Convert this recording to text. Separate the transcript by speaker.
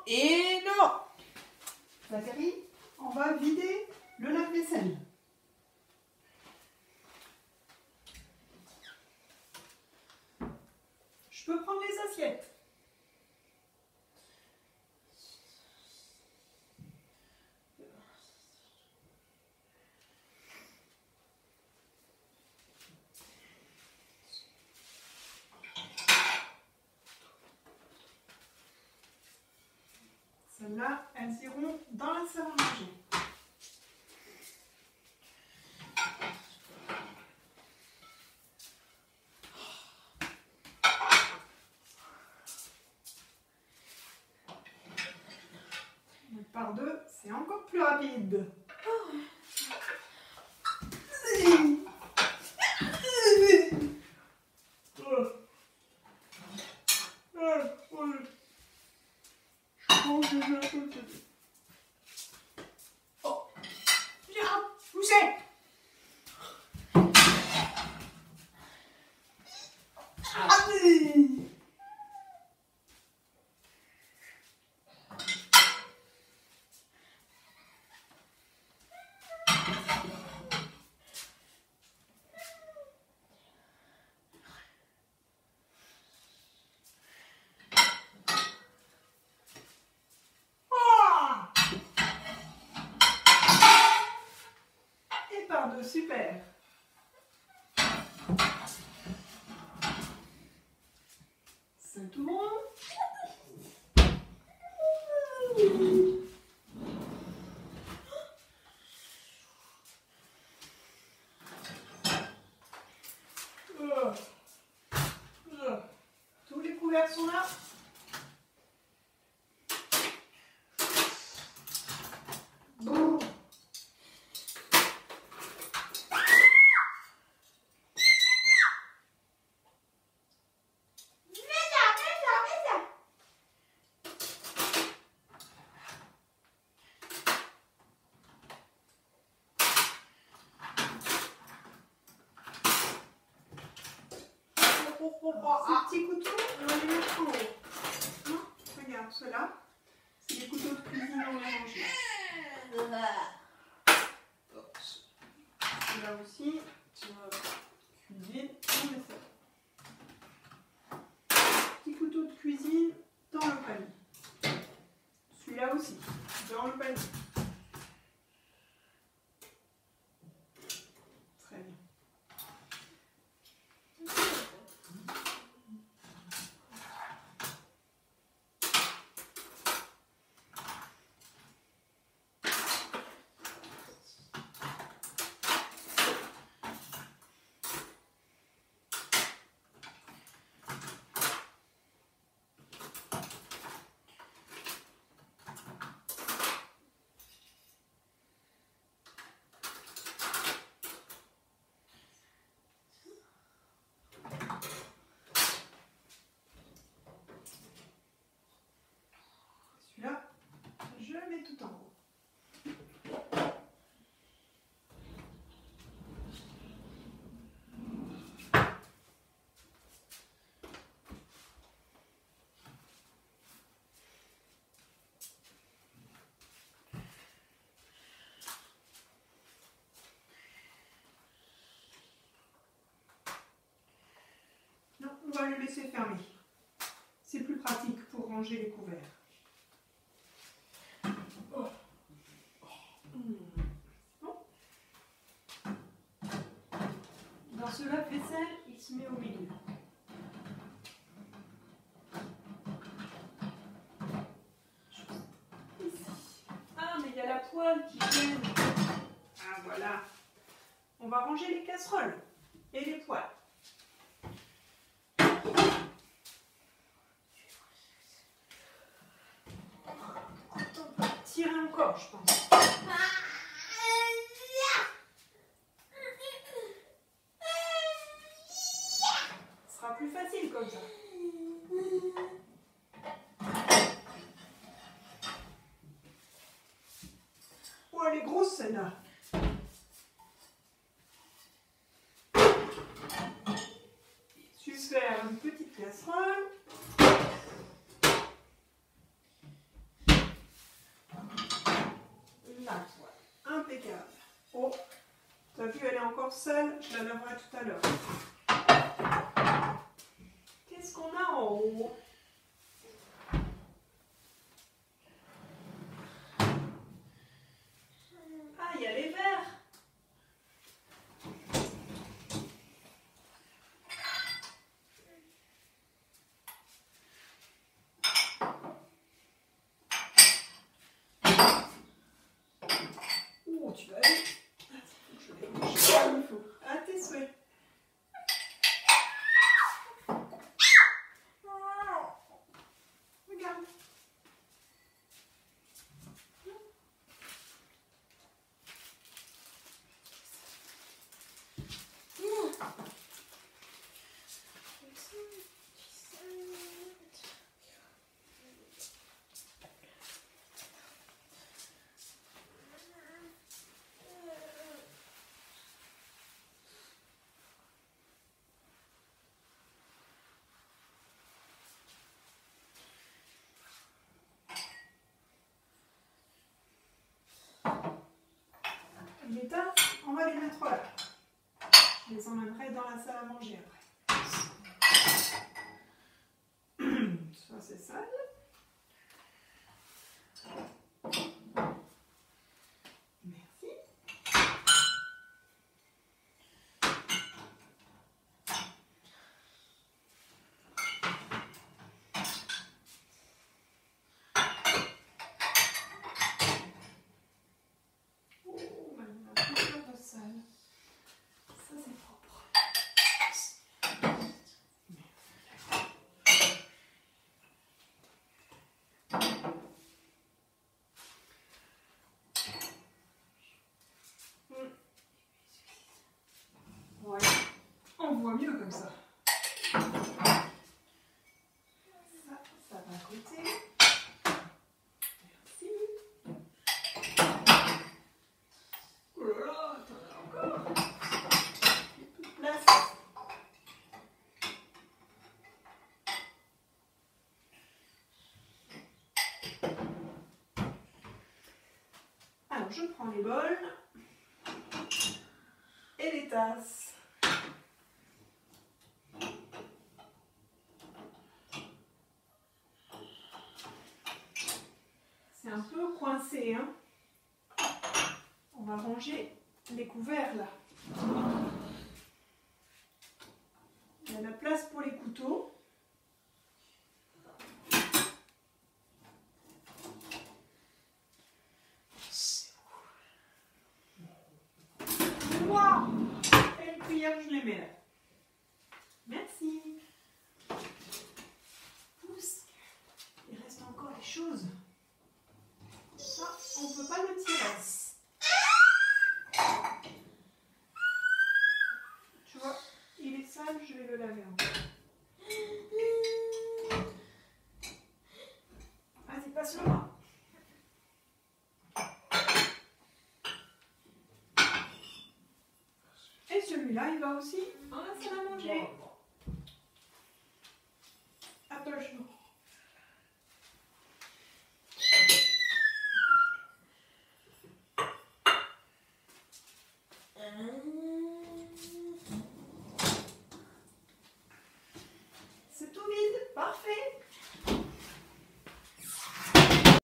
Speaker 1: et non.
Speaker 2: Valérie, on va vider le lave-vaisselle. Je peux prendre les assiettes. Celles-là, elles iront dans la salle à manger. Par deux, c'est encore plus rapide.
Speaker 1: Oh, viens, poussez.
Speaker 2: Et par deux, super. C'est tout bon. Tous les couverts sont là. Bon. Ces petits couteaux, on va les mettre en haut. Non, regarde, ceux-là, c'est des couteaux de cuisine en rangés. Là aussi, cuisine, on met ça. Petit couteau de cuisine dans le panier. Celui-là aussi, dans le panier. Très bien. Celui-là, je le mets tout en haut. Non, on va le laisser fermer. C'est plus pratique pour ranger les couverts. Bon. Dans ce lave-vaisselle, il se met au milieu. Ici. Ah, mais il y a la poêle qui gêne. Ah, voilà. On va ranger les casseroles et les poêles. Tirer encore, je pense. Ce sera plus facile comme ça. Oh, elle est grosse celle-là. Super, une petite casserole. encore sale, je la laverai tout à l'heure. Qu'est-ce qu'on a en haut? Ah, il y a les verres. Oh, tu vas aller. Attends, faut que je les range comme il faut. À tes souhaits. Regarde. Les tasses, on va les mettre là. Je les emmènerai dans la salle à manger après. Ça c'est sale. Merci. Oh, maintenant on a plus peur de sale. Ça c'est propre. Voilà, on voit mieux comme ça. Ça va à côté. Merci. Oh là là, t'en as encore. Il y a plus de place. Alors, je prends les bols et les tasses. C'est un peu coincé, hein. On va ranger les couverts là. Il y a la place pour les couteaux. Wow! Et une cuillère, je les mets là. Merci. Pousse. Il reste encore des choses. Ça, on ne peut pas le tirer. Tu vois, il est sale, je vais le laver encore. Vas-y, passe-le-moi. Et celui-là, il va aussi dans la salle à manger. Attention.